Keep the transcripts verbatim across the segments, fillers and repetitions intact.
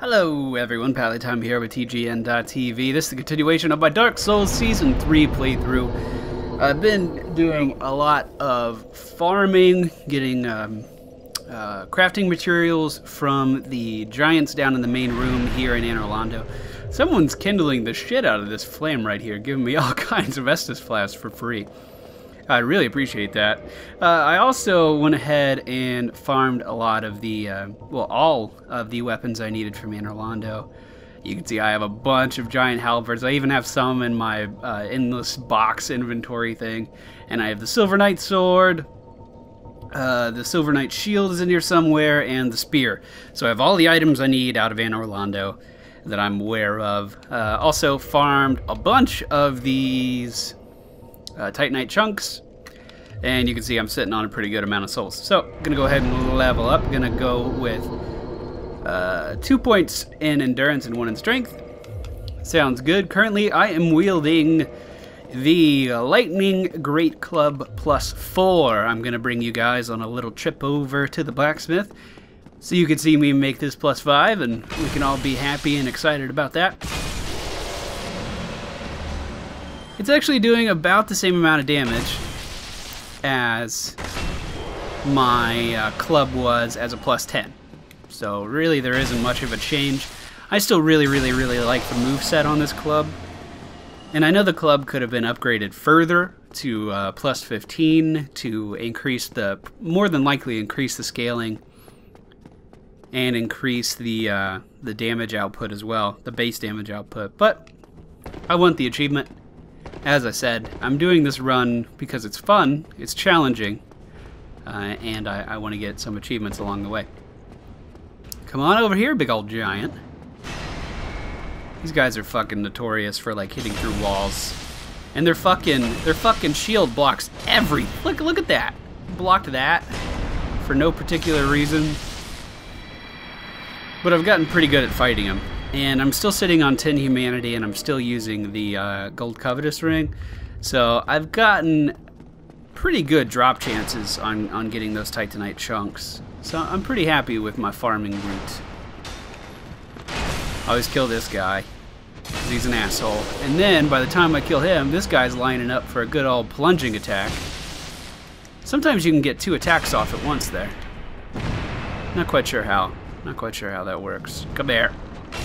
Hello everyone, Pallytime here with T G N dot T V. This is the continuation of my Dark Souls Season three playthrough. I've been doing a lot of farming, getting um, uh, crafting materials from the giants down in the main room here in Anor Londo. Someone's kindling the shit out of this flame right here, giving me all kinds of Estus flasks for free. I really appreciate that. Uh, I also went ahead and farmed a lot of the, uh, well, all of the weapons I needed from Anor Londo. You can see I have a bunch of giant halberds. I even have some in my uh, endless box inventory thing. And I have the Silver Knight sword, uh, the Silver Knight shield is in here somewhere, and the spear. So I have all the items I need out of Anor Londo that I'm aware of. Uh, also farmed a bunch of these Uh, Titanite chunks, and you can see I'm sitting on a pretty good amount of souls. So I'm gonna go ahead and level up. Gonna go with uh, two points in endurance and one in strength. Sounds good. Currently I am wielding the Lightning Great Club plus four. I'm gonna bring you guys on a little trip over to the blacksmith so you can see me make this plus five, and we can all be happy and excited about that. It's actually doing about the same amount of damage as my uh, club was as a plus ten. So really there isn't much of a change. I still really, really, really like the moveset on this club. And I know the club could have been upgraded further to uh, plus fifteen to increase the, more than likely increase the scaling and increase the, uh, the damage output as well, the base damage output. But I want the achievement. As I said, I'm doing this run because it's fun, it's challenging, uh, and I, I want to get some achievements along the way. Come on over here, big old giant. These guys are fucking notorious for like hitting through walls, and their fucking their fucking shield blocks every. Look look at that, blocked that for no particular reason. But I've gotten pretty good at fighting them. And I'm still sitting on ten humanity, and I'm still using the uh, gold covetous ring. So I've gotten pretty good drop chances on, on getting those titanite chunks. So I'm pretty happy with my farming route. I always kill this guy, because he's an asshole. And then by the time I kill him, this guy's lining up for a good old plunging attack. Sometimes you can get two attacks off at once there. Not quite sure how. Not quite sure how that works. Come here.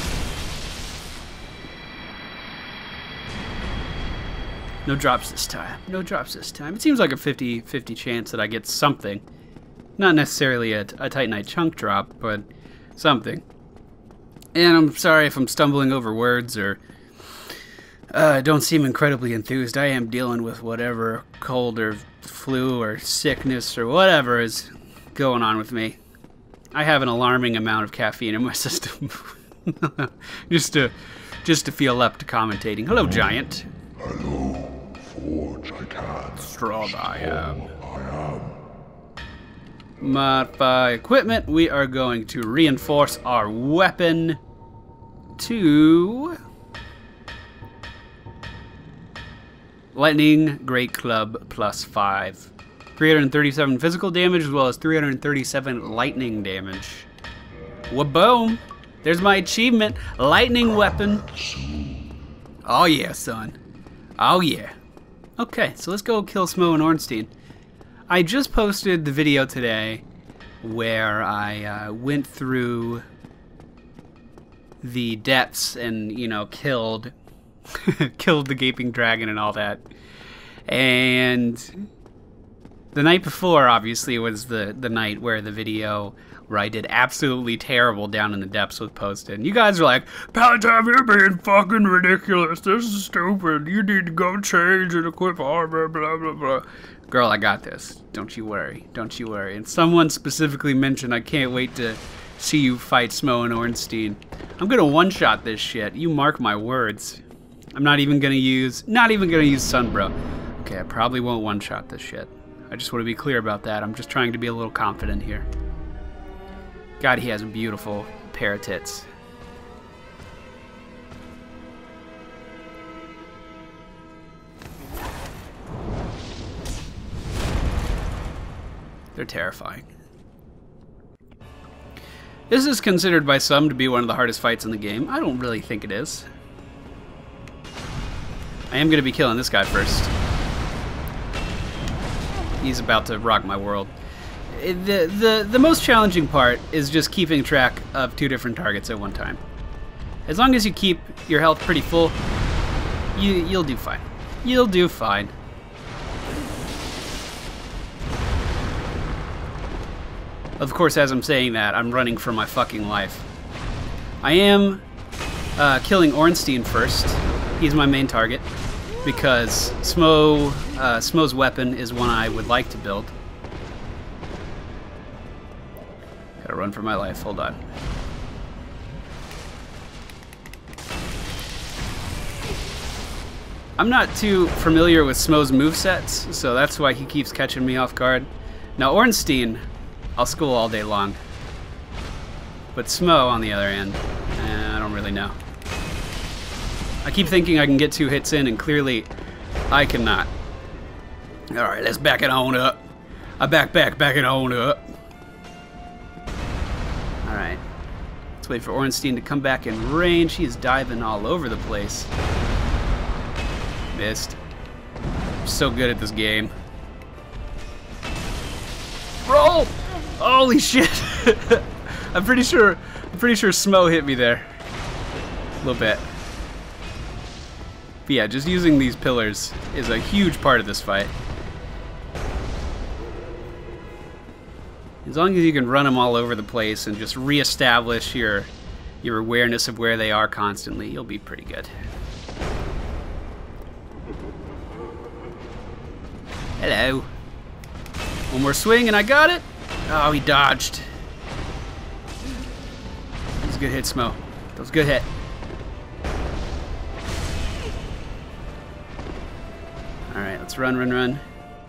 No drops this time. No drops this time. It seems like a fifty fifty chance that I get something. Not necessarily a, a Titanite chunk drop, but something. And I'm sorry if I'm stumbling over words or uh, don't seem incredibly enthused. I am dealing with whatever cold or flu or sickness or whatever is going on with me. I have an alarming amount of caffeine in my system. just to just to feel up to commentating. Hello, giant. Hello. Forge, I can. Strong I am. I am. Modify equipment. We are going to reinforce our weapon to Lightning Great Club plus five. three hundred thirty-seven physical damage as well as three hundred thirty-seven lightning damage. Waboom! There's my achievement. Lightning weapon. Oh yeah, son. Oh yeah. Okay, so let's go kill Smo and Ornstein. I just posted the video today where I uh, went through the depths and, you know, killed killed the gaping dragon and all that. And the night before, obviously, was the, the night where the video where I did absolutely terrible down in the depths was posted. And you guys are like, Pallytime, you're being fucking ridiculous. This is stupid. You need to go change and equip armor, blah, blah, blah. Girl, I got this. Don't you worry. Don't you worry. And someone specifically mentioned, I can't wait to see you fight Smo and Ornstein. I'm going to one-shot this shit. You mark my words. I'm not even going to use, not even going to use Sunbro. Okay, I probably won't one-shot this shit. I just want to be clear about that. I'm just trying to be a little confident here. God, he has a beautiful pair of tits. They're terrifying. This is considered by some to be one of the hardest fights in the game. I don't really think it is. I am going to be killing this guy first. He's about to rock my world. The, the, the most challenging part is just keeping track of two different targets at one time. As long as you keep your health pretty full, you, you'll do fine. You'll do fine. Of course, as I'm saying that, I'm running for my fucking life. I am uh, killing Ornstein first. He's my main target because Smo, uh, Smo's weapon is one I would like to build. Gotta run for my life. Hold on. I'm not too familiar with Smo's movesets, so that's why he keeps catching me off guard. Now, Ornstein, I'll school all day long. But Smo, on the other hand, eh, I don't really know. I keep thinking I can get two hits in, and clearly I cannot. Alright, let's back it on up. I back, back, back it on up. Alright. Let's wait for Ornstein to come back in range. He is diving all over the place. Missed. I'm so good at this game. Roll! Holy shit! I'm pretty sure I'm pretty sure Smo hit me there. A little bit. But yeah, just using these pillars is a huge part of this fight. As long as you can run them all over the place and just reestablish your your awareness of where they are constantly, you'll be pretty good. Hello. One more swing and I got it. Oh, he dodged. That was a good hit, Smo. That was a good hit. Alright, let's run, run, run.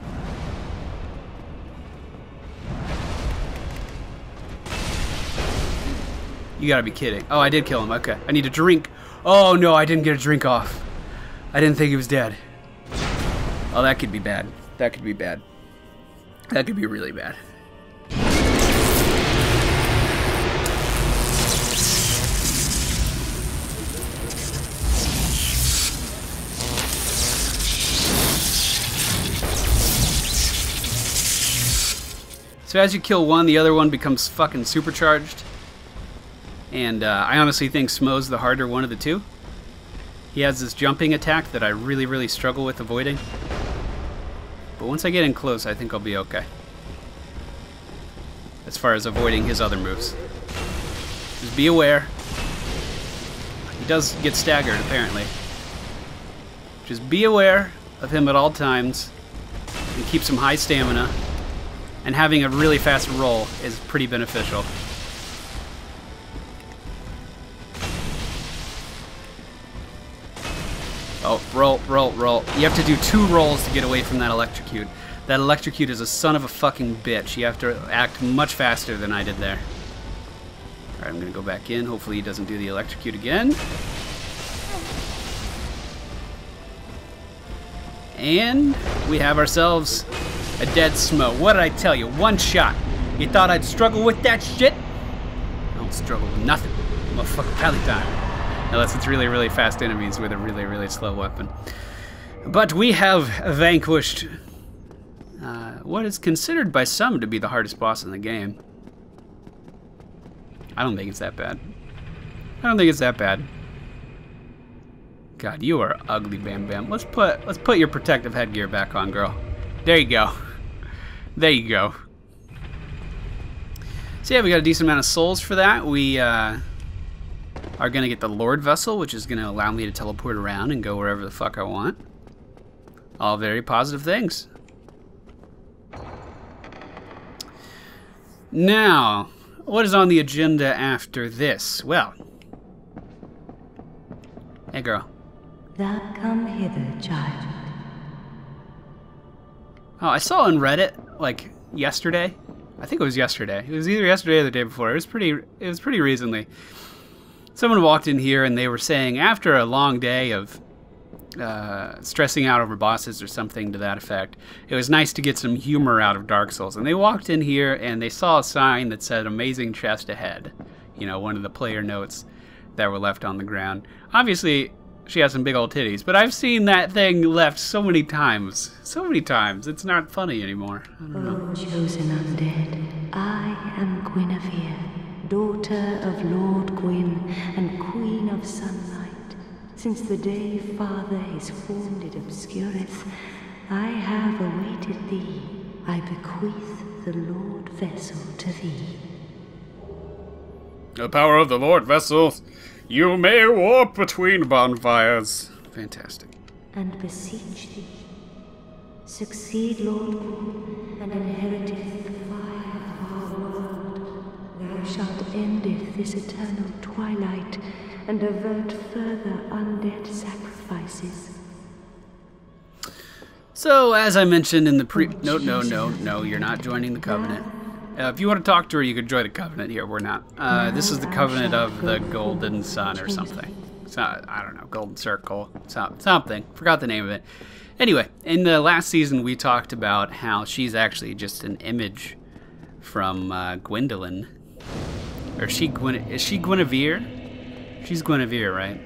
You gotta be kidding. Oh, I did kill him. Okay. I need a drink. Oh, no, I didn't get a drink off. I didn't think he was dead. Oh, that could be bad. That could be bad. That could be really bad. So as you kill one, the other one becomes fucking supercharged. And uh, I honestly think Smo's the harder one of the two. He has this jumping attack that I really, really struggle with avoiding. But once I get in close, I think I'll be okay. As far as avoiding his other moves. Just be aware. He does get staggered, apparently. Just be aware of him at all times. And keep some high stamina. And having a really fast roll is pretty beneficial. Oh, roll, roll, roll. You have to do two rolls to get away from that electrocute. That electrocute is a son of a fucking bitch. You have to act much faster than I did there. Alright, I'm gonna go back in. Hopefully he doesn't do the electrocute again. And we have ourselves a dead Smo. What did I tell you? One shot. You thought I'd struggle with that shit? I don't struggle with nothing. Motherfucking MFPallytime. Unless it's really, really fast enemies with a really, really slow weapon. But we have vanquished uh, what is considered by some to be the hardest boss in the game. I don't think it's that bad. I don't think it's that bad. God, you are ugly, Bam Bam. Let's put let's put your protective headgear back on, girl. There you go. There you go. So yeah, we got a decent amount of souls for that. We uh, are gonna get the Lordvessel, which is gonna allow me to teleport around and go wherever the fuck I want. All very positive things. Now, what is on the agenda after this? Well, hey girl. Thou come hither, child. Oh, I saw on Reddit like yesterday. I think it was yesterday. It was either yesterday or the day before. It was pretty. It was pretty recently. Someone walked in here and they were saying after a long day of uh, stressing out over bosses or something to that effect. It was nice to get some humor out of Dark Souls. And they walked in here and they saw a sign that said "Amazing Chest Ahead." You know, one of the player notes that were left on the ground. Obviously, she has some big old titties, but I've seen that thing left so many times. So many times. It's not funny anymore. I don't know. O chosen undead, I am Guinevere, daughter of Lord Gwyn and Queen of Sunlight. Since the day Father his form did obscureth, I have awaited thee. I bequeath the Lordvessel to thee. The power of the Lordvessel. You may walk between bonfires. Fantastic. And beseech thee, succeed Lord Gwyn, and inheriteth the fire of our world. Thou shalt endeth this eternal twilight, and avert further undead sacrifices. So, as I mentioned in the pre... No, no, no, no, you're not joining the Covenant. Uh, if you want to talk to her, you could join the Covenant here. We're not. Uh, this is the Covenant of the Golden Sun or something. It's not, I don't know, Golden Circle. Something. Forgot the name of it. Anyway, in the last season, we talked about how she's actually just an image from uh, Gwendolyn. Or is she, Gwen is she Guinevere? She's Guinevere, right?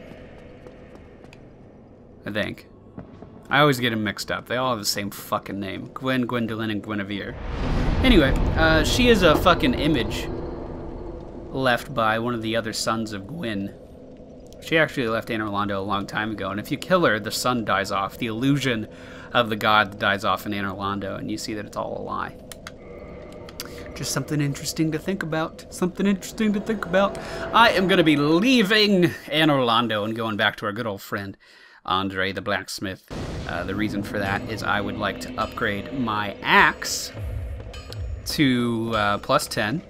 I think. I always get them mixed up. They all have the same fucking name. Gwen, Gwendolyn, and Guinevere. Anyway, uh, she is a fucking image left by one of the other sons of Gwyn. She actually left Anor Londo a long time ago, and if you kill her, the sun dies off. The illusion of the god dies off in Anor Londo, and you see that it's all a lie. Just something interesting to think about. Something interesting to think about. I am going to be leaving Anor Londo and going back to our good old friend, Andre the Blacksmith. Uh, the reason for that is I would like to upgrade my axe to uh, plus ten.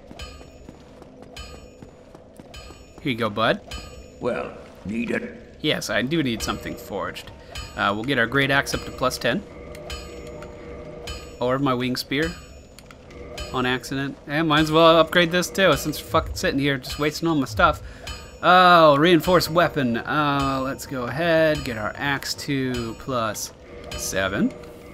Here you go, bud. Well, need it? Yes, I do need something forged. Uh, we'll get our great axe up to plus ten. Or my wing spear. On accident. And might as well upgrade this too, since we're fucking sitting here just wasting all my stuff. Oh, reinforced weapon. Uh, let's go ahead, get our axe to plus seven.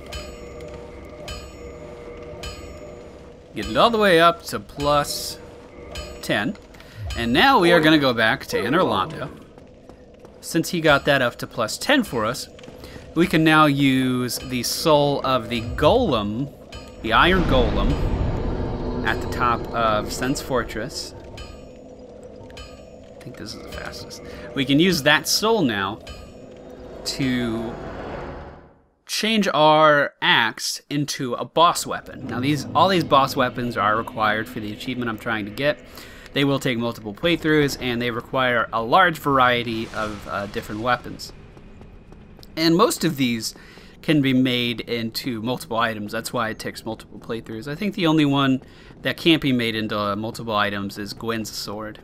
Get it all the way up to plus ten. And now we are going to go back to Anor Londo. Since he got that up to plus ten for us, we can now use the soul of the golem, the iron golem, at the top of Sen's Fortress. I think this is the fastest. We can use that soul now to change our axe into a boss weapon. Now these, all these boss weapons are required for the achievement I'm trying to get. They will take multiple playthroughs, and they require a large variety of uh, different weapons. And most of these can be made into multiple items. That's why it takes multiple playthroughs. I think the only one that can't be made into uh, multiple items is Gwen's sword.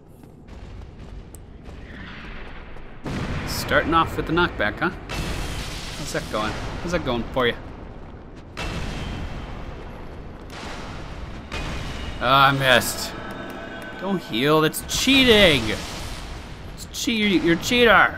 Starting off with the knockback, huh? How's that going? How's that going for you? Oh, I missed. Don't heal, that's cheating! It's cheat, you're a cheater!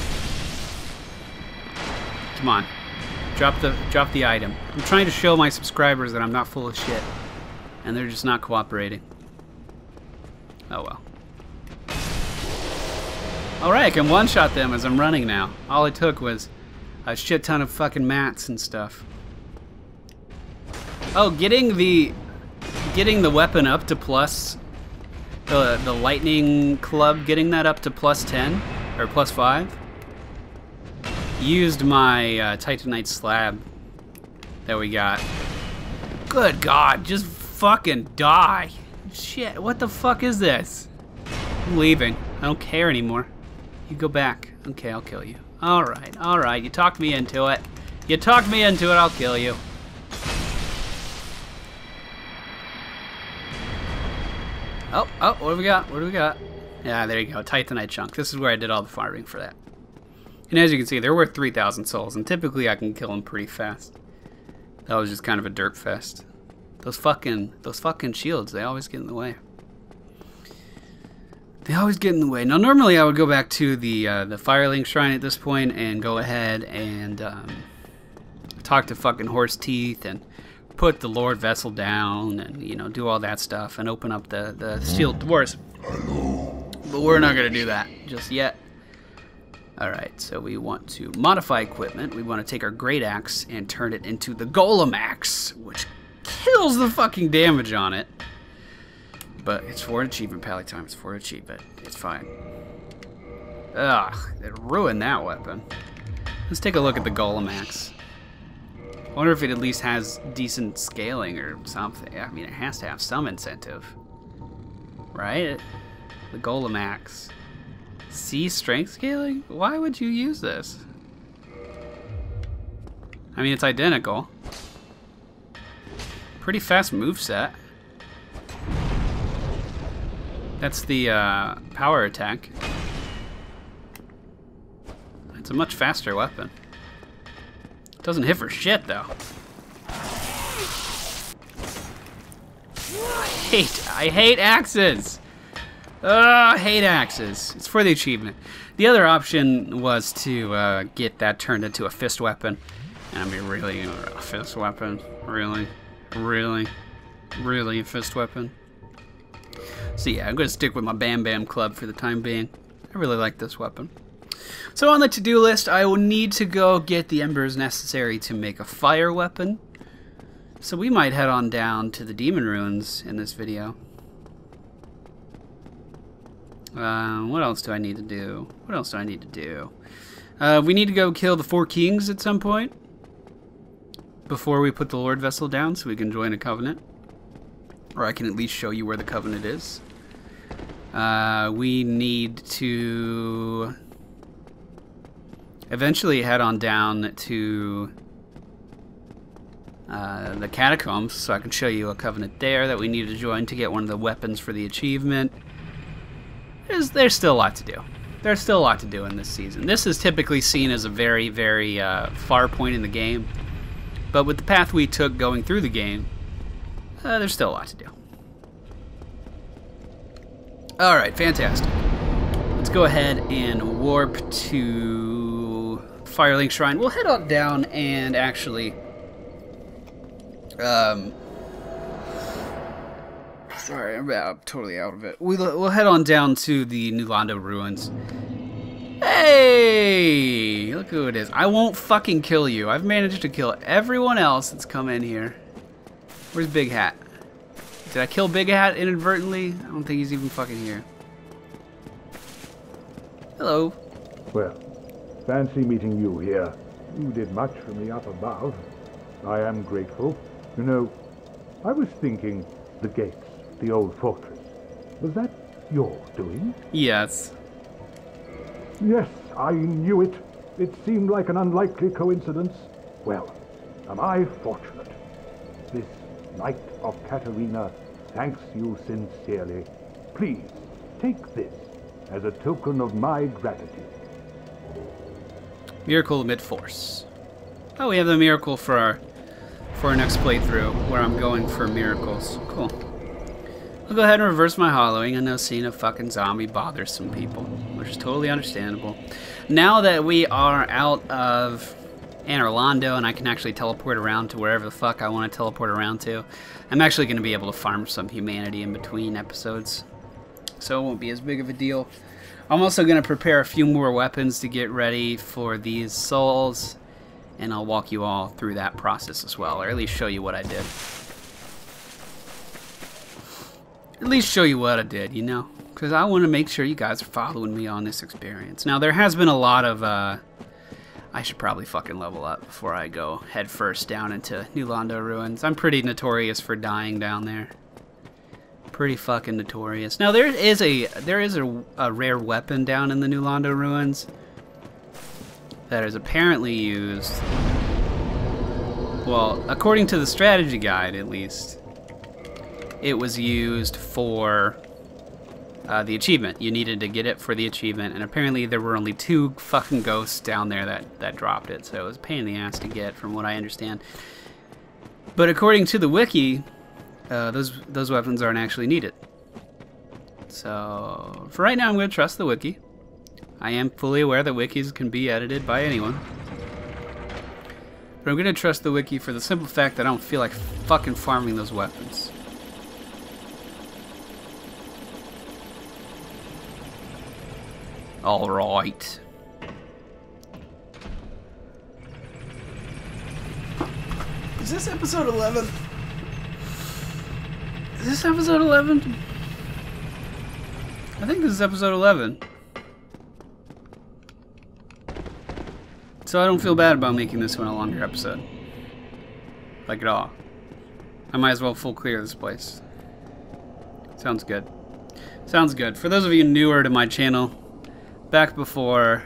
Come on. Drop the drop the item. I'm trying to show my subscribers that I'm not full of shit. And they're just not cooperating. Oh well. Alright, I can one-shot them as I'm running now. All it took was a shit ton of fucking mats and stuff. Oh, getting the getting the weapon up to plus the the lightning club, getting that up to plus ten or plus five. Used my uh, Titanite slab that we got. Good God, just fucking die. Shit, what the fuck is this? I'm leaving. I don't care anymore. You go back. Okay, I'll kill you. Alright, alright, you talked me into it. You talked me into it, I'll kill you. Oh, oh, what do we got? What do we got? Yeah, there you go, Titanite chunk. This is where I did all the farming for that. And as you can see, they're worth three thousand souls, and typically I can kill them pretty fast. That was just kind of a dirt fest. Those fucking, those fucking shields, they always get in the way. They always get in the way. Now, normally I would go back to the uh, the Firelink Shrine at this point and go ahead and um, talk to fucking Horse Teeth and put the Lordvessel down and, you know, do all that stuff and open up the, the Steel Doors. Hello. But we're not going to do that just yet. Alright, so we want to modify equipment. We want to take our Great Axe and turn it into the Golem Axe, which kills the fucking damage on it. But it's for an achievement, Pallytime. It's for an achievement. It's fine. Ugh, it ruined that weapon. Let's take a look at the Golem Axe. I wonder if it at least has decent scaling or something. I mean, it has to have some incentive. Right? The Golem Axe. C strength scaling? Why would you use this? I mean, it's identical. Pretty fast moveset. That's the uh, power attack. It's a much faster weapon. Doesn't hit for shit, though. I hate, I hate axes! Ugh, I hate axes. It's for the achievement. The other option was to uh, get that turned into a fist weapon. And I mean, really, a fist weapon? Really? Really? Really a fist weapon? So yeah, I'm going to stick with my Bam Bam Club for the time being. I really like this weapon. So on the to-do list, I will need to go get the embers necessary to make a fire weapon. So we might head on down to the Demon Ruins in this video. Uh, what else do I need to do? What else do I need to do? Uh, we need to go kill the four kings at some point before we put the Lordvessel down so we can join a covenant. Or I can at least show you where the covenant is. Uh, we need to eventually head on down to uh, the catacombs so I can show you a covenant there that we need to join to get one of the weapons for the achievement. There's, there's still a lot to do. There's still a lot to do in this season. This is typically seen as a very, very uh, far point in the game. But with the path we took going through the game, uh, there's still a lot to do. Alright, fantastic. Let's go ahead and warp to Firelink Shrine. We'll head on down and actually... Um... Sorry, I'm out, totally out of it. We'll, we'll head on down to the Nulando Ruins. Hey! Look who it is. I won't fucking kill you. I've managed to kill everyone else that's come in here. Where's Big Hat? Did I kill Big Hat inadvertently? I don't think he's even fucking here. Hello. Well, fancy meeting you here. You did much for me up above. I am grateful. You know, I was thinking the gates, the old fortress. Was that your doing? Yes. Yes, I knew it. It seemed like an unlikely coincidence. Well, am I fortunate. This Knight of Katarina thanks you sincerely. Please, take this as a token of my gratitude. Miracle Amid Force. Oh, we have the miracle for our for our next playthrough, where I'm going for miracles. Cool. I'll go ahead and reverse my hollowing. I know seeing a fucking zombie bothers some people, which is totally understandable. Now that we are out of Anor Londo and I can actually teleport around to wherever the fuck I want to teleport around to, I'm actually going to be able to farm some humanity in between episodes. So it won't be as big of a deal. I'm also going to prepare a few more weapons to get ready for these souls, and I'll walk you all through that process as well, or at least show you what I did. At least show you what I did, you know? Because I want to make sure you guys are following me on this experience. Now, there has been a lot of, uh... I should probably fucking level up before I go head first down into Nulando Ruins. I'm pretty notorious for dying down there. Pretty fucking notorious. Now, there is a there is a, a rare weapon down in the Nulando Ruins that is apparently used... Well, according to the strategy guide, at least, it was used for uh, the achievement. You needed to get it for the achievement, and apparently there were only two fucking ghosts down there that, that dropped it, so it was a pain in the ass to get, from what I understand. But according to the wiki, uh, those those weapons aren't actually needed. So for right now, I'm going to trust the wiki. I am fully aware that wikis can be edited by anyone. But I'm going to trust the wiki for the simple fact that I don't feel like fucking farming those weapons. Alright. Is this episode eleven? Is this episode eleven? I think this is episode eleven. So I don't feel bad about making this one a longer episode. Like at all. I might as well full clear this place. Sounds good. Sounds good. For those of you newer to my channel, back before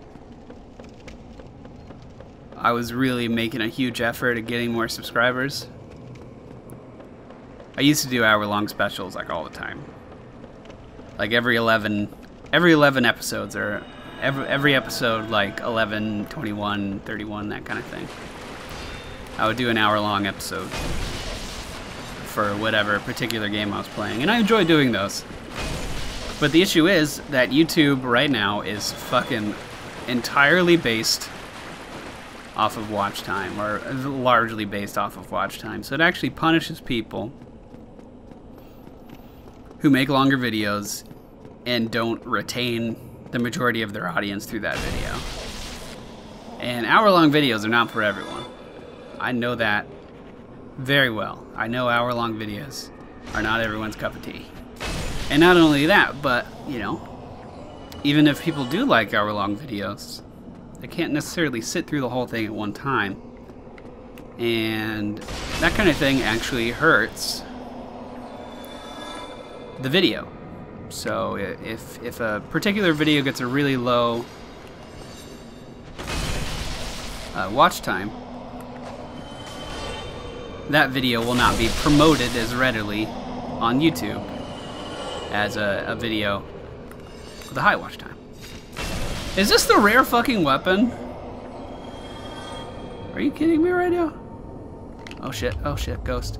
I was really making a huge effort at getting more subscribers, I used to do hour-long specials like all the time. Like every eleven, every eleven episodes, or every every episode like eleven, twenty-one, thirty-one, that kind of thing. I would do an hour-long episode for whatever particular game I was playing, and I enjoy doing those. But the issue is that YouTube right now is fucking entirely based off of watch time, or largely based off of watch time. So it actually punishes people who make longer videos and don't retain the majority of their audience through that video. And hour-long videos are not for everyone. I know that very well. I know hour-long videos are not everyone's cup of tea. And not only that, but, you know, even if people do like hour-long videos, they can't necessarily sit through the whole thing at one time. And that kind of thing actually hurts the video. So if, if a particular video gets a really low uh, watch time, that video will not be promoted as readily on YouTube as a, a video with a high watch time. Is this the rare fucking weapon? Are you kidding me right now? Oh shit, oh shit, ghost.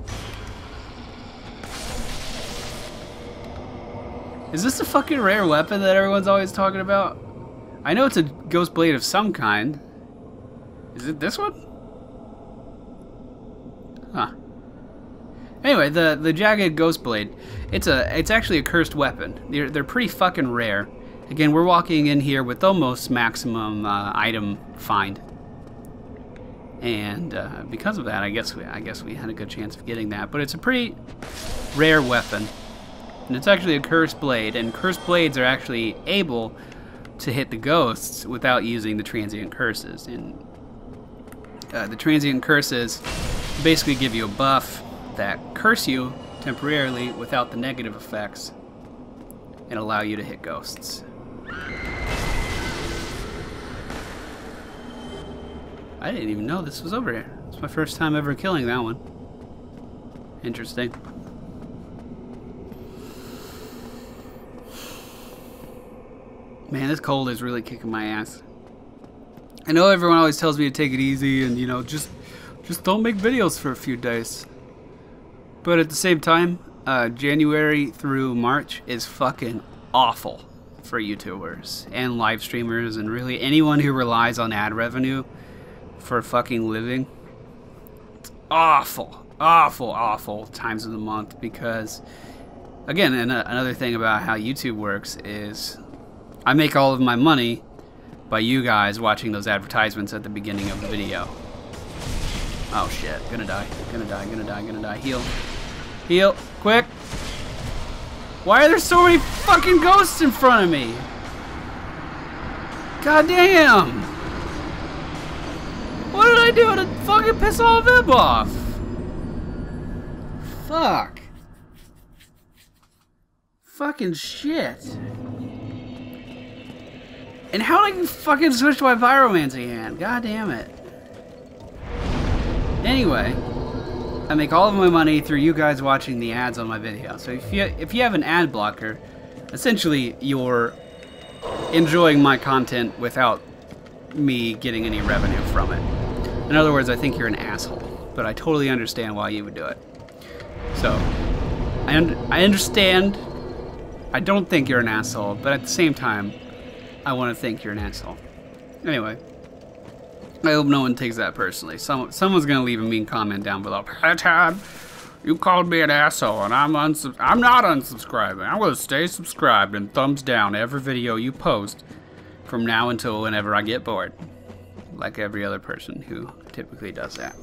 Is this the fucking rare weapon that everyone's always talking about? I know it's a ghost blade of some kind. Is it this one? Huh. Anyway, the the jagged ghost blade, it's a it's actually a cursed weapon. They're they're pretty fucking rare. Again, we're walking in here with almost maximum uh, item find, and uh, because of that, I guess we I guess we had a good chance of getting that. But it's a pretty rare weapon, and it's actually a cursed blade. And cursed blades are actually able to hit the ghosts without using the transient curses. And uh, the transient curses basically give you a buff that curse you temporarily without the negative effects and allow you to hit ghosts. I didn't even know this was over here. It's my first time ever killing that one. Interesting. Man, this cold is really kicking my ass. I know everyone always tells me to take it easy and, you know, just just don't make videos for a few days. But at the same time, uh, January through March is fucking awful for YouTubers and live streamers and really anyone who relies on ad revenue for a fucking living. It's awful, awful, awful times of the month because, again, and another thing about how YouTube works is I make all of my money by you guys watching those advertisements at the beginning of the video. Oh shit, gonna die, gonna die, gonna die, gonna die. Heal. Heal, quick. Why are there so many fucking ghosts in front of me? God damn. What did I do to fucking piss all of them off? Fuck. Fucking shit. And how did I fucking switch to my pyromancy hand? God damn it. Anyway, I make all of my money through you guys watching the ads on my video. So if you if you have an ad blocker, essentially you're enjoying my content without me getting any revenue from it. In other words, I think you're an asshole, but I totally understand why you would do it. So I un I understand I don't think you're an asshole, but at the same time, I want to think you're an asshole. Anyway, I hope no one takes that personally. Some, someone's gonna leave a mean comment down below. Playtime, you called me an asshole, and I'm unsub I'm not unsubscribing. I'm gonna stay subscribed and thumbs down every video you post from now until whenever I get bored, like every other person who typically does that.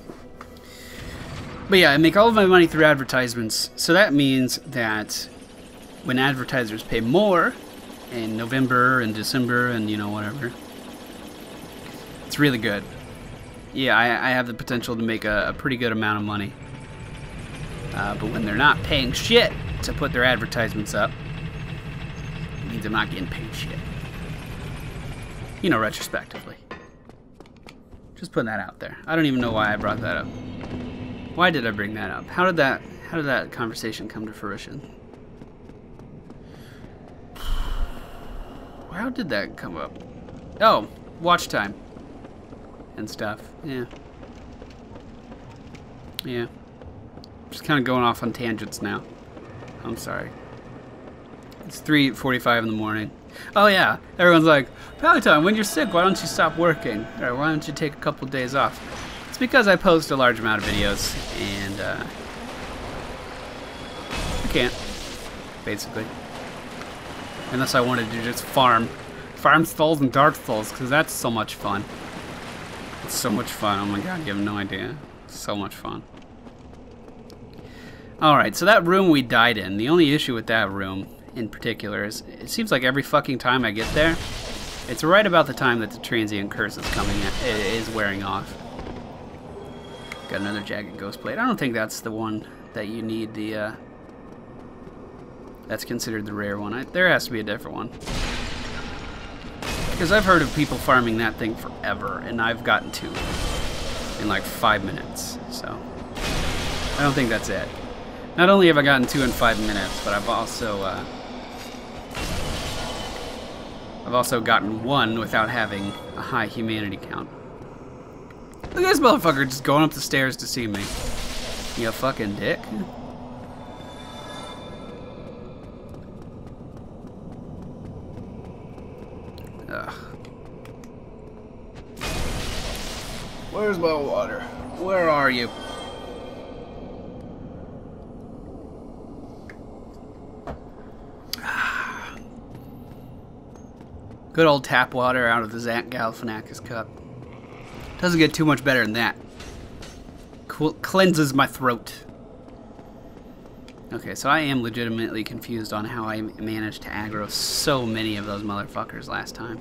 But yeah, I make all of my money through advertisements, so that means that when advertisers pay more in November and December and, you know, whatever, it's really good. Yeah, I, I have the potential to make a, a pretty good amount of money. Uh, but when they're not paying shit to put their advertisements up, it means I'm not getting paid shit. You know, retrospectively. Just putting that out there. I don't even know why I brought that up. Why did I bring that up? How did that, how did that conversation come to fruition? How did that come up? Oh, watch time. And stuff. Yeah. Yeah. Just kind of going off on tangents now. I'm sorry. It's three forty-five in the morning. Oh yeah. Everyone's like, Pallytime, when you're sick, why don't you stop working? Or why don't you take a couple days off? It's because I post a large amount of videos, and uh, I can't, basically. Unless I wanted to just farm. Farm souls and dark souls, because that's so much fun. It's so much fun. Oh my god, you have no idea. It's so much fun. Alright, so that room we died in, the only issue with that room in particular is it seems like every fucking time I get there, it's right about the time that the transient curse is coming in, it is wearing off. Got another jagged ghost plate. I don't think that's the one that you need the, uh... that's considered the rare one. I, there has to be a different one. Because I've heard of people farming that thing forever, and I've gotten two in like five minutes, so I don't think that's it. Not only have I gotten two in five minutes, but I've also uh, I've also gotten one without having a high humanity count. Look at this motherfucker just going up the stairs to see me. You fucking dick. Ugh. Where's my water? Where are you? Good old tap water out of the Zach Galifianakis cup. Doesn't get too much better than that. Cool, cleanses my throat. Okay, so I am legitimately confused on how I managed to aggro so many of those motherfuckers last time.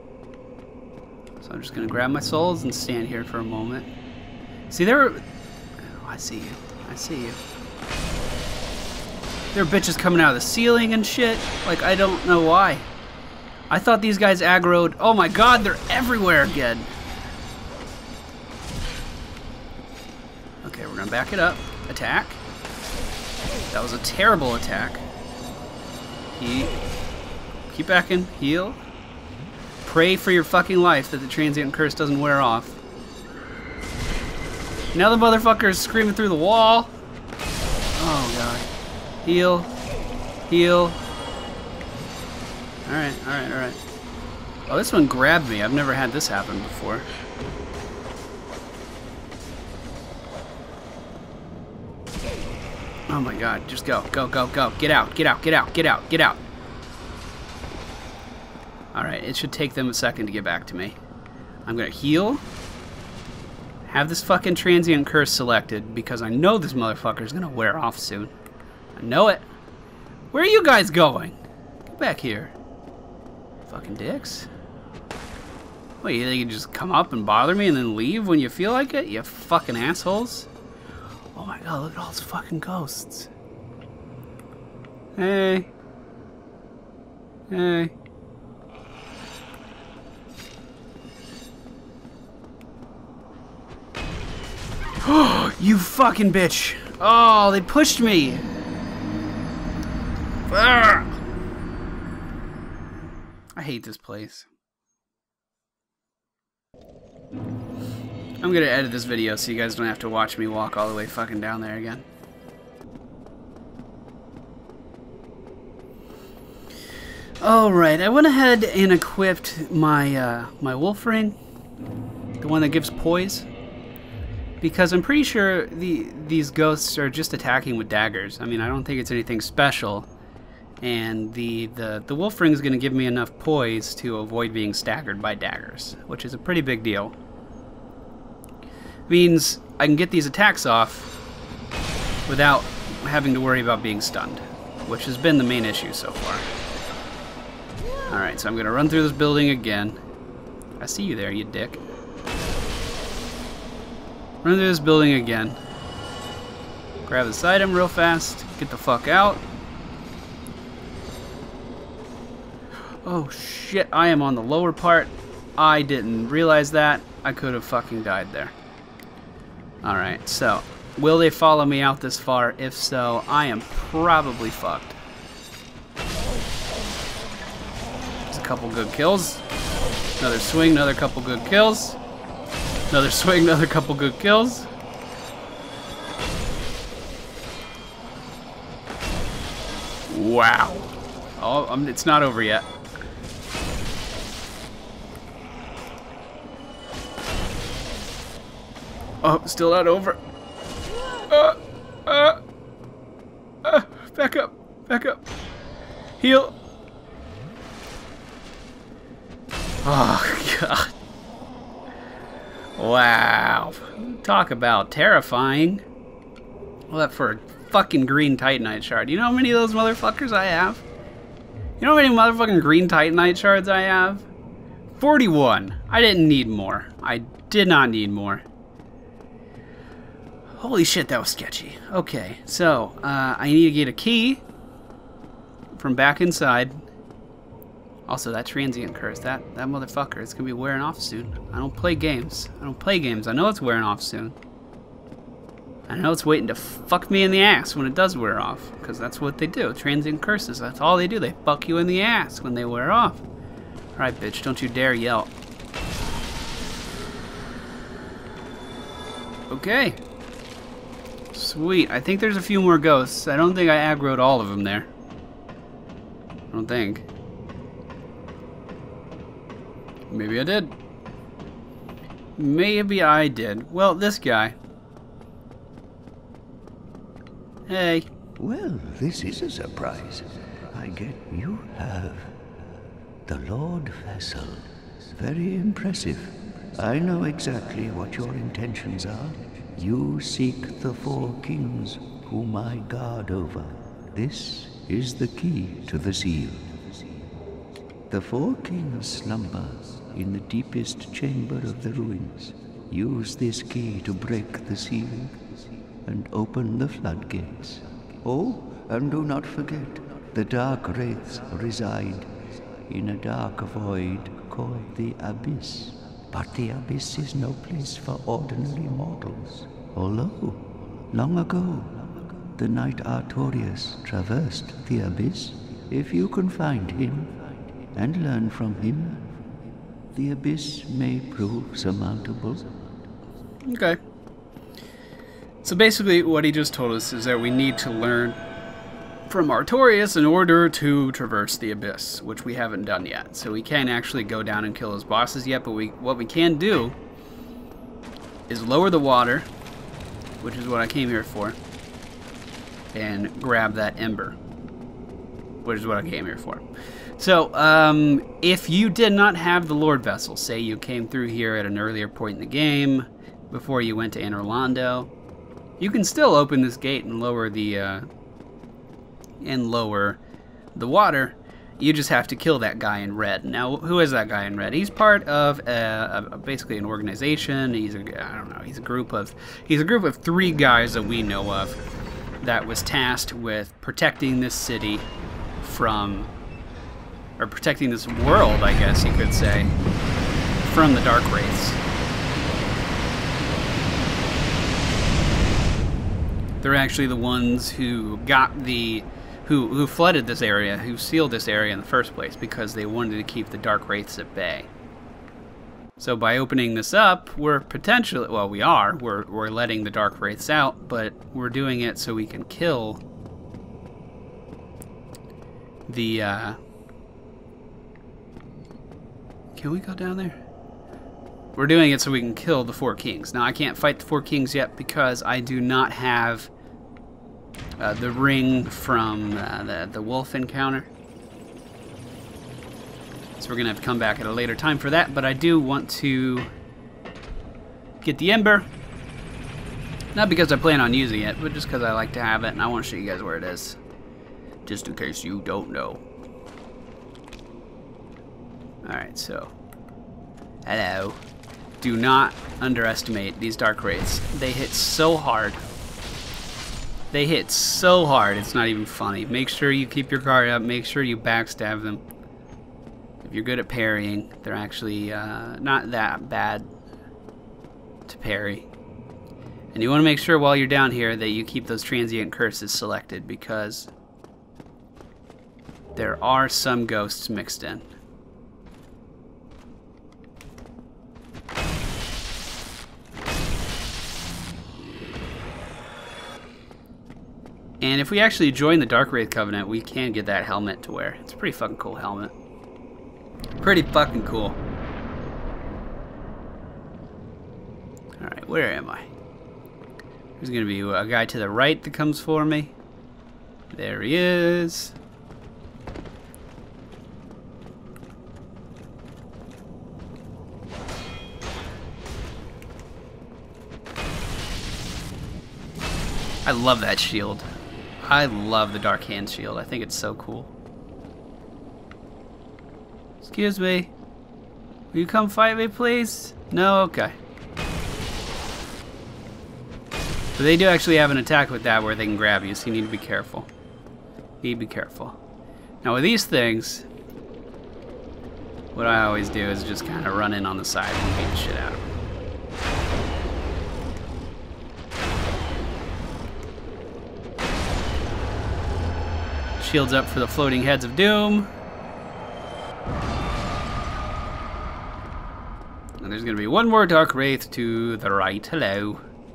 So I'm just gonna grab my souls and stand here for a moment. See, there were... Oh, I see you. I see you. There are bitches coming out of the ceiling and shit. Like, I don't know why. I thought these guys aggroed... Oh my god, they're everywhere again. Okay, we're gonna back it up. Attack. That was a terrible attack. He... Keep backing. Heal. Pray for your fucking life that the transient curse doesn't wear off. Now the motherfucker is screaming through the wall. Oh god. Heal. Heal. Alright, alright, alright. Oh, this one grabbed me. I've never had this happen before. Oh my god, just go, go, go, go. Get out, get out, get out, get out, get out. Alright, it should take them a second to get back to me. I'm gonna heal. Have this fucking transient curse selected because I know this motherfucker's gonna wear off soon. I know it. Where are you guys going? Get back here. Fucking dicks. What, you think you can just come up and bother me and then leave when you feel like it? You fucking assholes. Oh my god, look at all those fucking ghosts. Hey. Hey. You fucking bitch. Oh, they pushed me. Ugh. I hate this place. I'm gonna edit this video so you guys don't have to watch me walk all the way fucking down there again. Alright, I went ahead and equipped my, uh, my wolf ring. The one that gives poise. Because I'm pretty sure the these ghosts are just attacking with daggers. I mean, I don't think it's anything special. And the, the, the wolf ring is going to give me enough poise to avoid being staggered by daggers, which is a pretty big deal. Means I can get these attacks off without having to worry about being stunned, which has been the main issue so far. Alright, so I'm going to run through this building again. I see you there, you dick. Run through this building again. Grab this item real fast. Get the fuck out. Oh shit, I am on the lower part. I didn't realize that. I could have fucking died there. Alright, so will they follow me out this far? If so, I am probably fucked. There's a couple good kills. Another swing, another couple good kills. Another swing, another couple good kills. Wow. Oh, um, it's not over yet. Oh, still not over. Uh, uh, uh, back up, back up. Heal. Oh, God. Wow. Talk about terrifying. Well, that for a fucking green Titanite shard. You know how many of those motherfuckers I have? You know how many motherfucking green Titanite shards I have? forty-one. I didn't need more. I did not need more. Holy shit, that was sketchy. Okay, so, uh, I need to get a key from back inside. Also, that transient curse, that, that motherfucker, it's gonna be wearing off soon. I don't play games. I don't play games. I know it's wearing off soon. I know it's waiting to fuck me in the ass when it does wear off, because that's what they do. Transient curses, that's all they do. They fuck you in the ass when they wear off. Alright, bitch, don't you dare yell. Okay. Sweet. I think there's a few more ghosts. I don't think I aggroed all of them there. I don't think. Maybe I did. Maybe I did. Well, this guy. Hey. Well, this is a surprise. I get you have the Lordvessel. Very impressive. I know exactly what your intentions are. You seek the four kings whom I guard over. This is the key to the seal. The four kings slumber in the deepest chamber of the ruins. Use this key to break the seal and open the floodgates. Oh, and do not forget, the dark wraiths reside in a dark void called the Abyss. But the Abyss is no place for ordinary mortals. Although, long ago, the knight Artorius traversed the Abyss. If you can find him and learn from him, the Abyss may prove surmountable. Okay. So basically what he just told us is that we need to learn from Artorius in order to traverse the Abyss, which we haven't done yet. So we can't actually go down and kill those bosses yet, but we what we can do is lower the water, which is what I came here for, and grab that Ember, which is what I came here for. So, um, if you did not have the Lordvessel, say you came through here at an earlier point in the game, before you went to Anor Londo, you can still open this gate and lower the, uh, and lower the water. You just have to kill that guy in red. Now, who is that guy in red? He's part of a, a, basically an organization. He's a, I don't know. He's a group of he's a group of three guys that we know of that was tasked with protecting this city from, or protecting this world, I guess you could say, from the Dark Wraiths. They're actually the ones who got the Who, who flooded this area, who sealed this area in the first place, because they wanted to keep the Dark Wraiths at bay. So by opening this up, we're potentially, well, we are, we're, we're letting the Dark Wraiths out, but we're doing it so we can kill the, uh, Can we go down there? We're doing it so we can kill the four kings. Now, I can't fight the four kings yet because I do not have uh, the ring from uh, the, the wolf encounter. So we're going to have to come back at a later time for that. But I do want to get the Ember. Not because I plan on using it, but just because I like to have it. And I want to show you guys where it is. Just in case you don't know. Alright, so. Hello. Do not underestimate these Dark Wraiths. They hit so hard. They hit so hard, it's not even funny. Make sure you keep your guard up. Make sure you backstab them. If you're good at parrying, they're actually uh, not that bad to parry. And you want to make sure while you're down here that you keep those transient curses selected, because there are some ghosts mixed in. And if we actually join the Dark Wraith Covenant, we can get that helmet to wear. It's a pretty fucking cool helmet. Pretty fucking cool. Alright, where am I? There's gonna be a guy to the right that comes for me. There he is. I love that shield. I love the Dark Hand shield. I think it's so cool. Excuse me. Will you come fight me, please? No? Okay. But they do actually have an attack with that where they can grab you, so you need to be careful. You need to be careful. Now with these things, what I always do is just kind of run in on the side and beat the shit out of them. Shields up for the floating heads of doom. And there's going to be one more Dark Wraith to the right. Hello.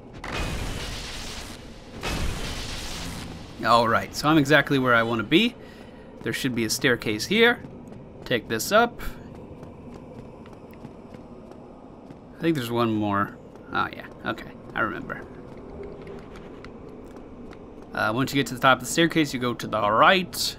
Alright, so I'm exactly where I want to be. There should be a staircase here. Take this up. I think there's one more. Oh yeah, okay, I remember. Uh, once you get to the top of the staircase, you go to the right.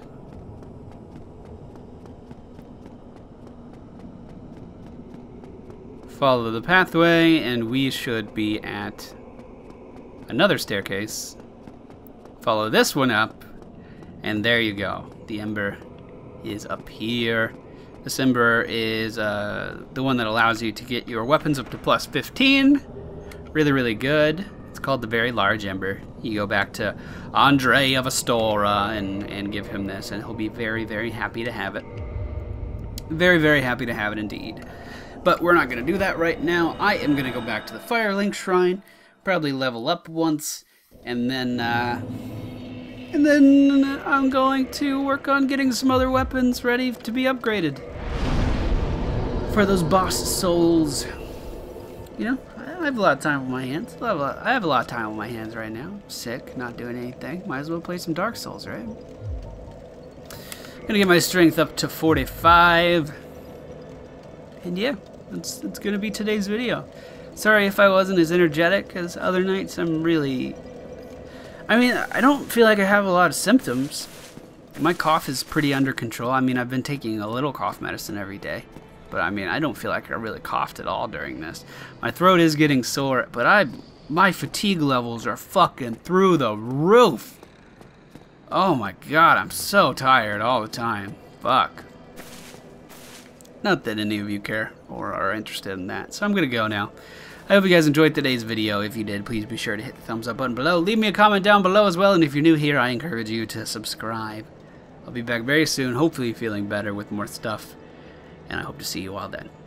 Follow the pathway, and we should be at another staircase. Follow this one up, and there you go. The Ember is up here. This Ember is uh, the one that allows you to get your weapons up to plus fifteen. Really, really good. It's called the Very Large Ember. You go back to Andre of Astora and, and give him this, and he'll be very, very happy to have it. Very, very happy to have it indeed. But we're not going to do that right now. I am going to go back to the Firelink Shrine, probably level up once, and then, uh, and then I'm going to work on getting some other weapons ready to be upgraded for those boss souls. You know, I have a lot of time on my hands. I have a lot, I have a lot of time on my hands right now. I'm sick, not doing anything. Might as well play some Dark Souls, right? Gonna get my strength up to forty-five. And yeah, that's, that's gonna be today's video. Sorry if I wasn't as energetic as other nights. I'm really... I mean, I don't feel like I have a lot of symptoms. My cough is pretty under control. I mean, I've been taking a little cough medicine every day. But I mean, I don't feel like I really coughed at all during this. My throat is getting sore, but I, my fatigue levels are fucking through the roof. Oh my god, I'm so tired all the time. Fuck. Not that any of you care or are interested in that. So I'm gonna go now. I hope you guys enjoyed today's video. If you did, please be sure to hit the thumbs up button below. Leave me a comment down below as well, and if you're new here, I encourage you to subscribe. I'll be back very soon, hopefully feeling better with more stuff. And I hope to see you all then.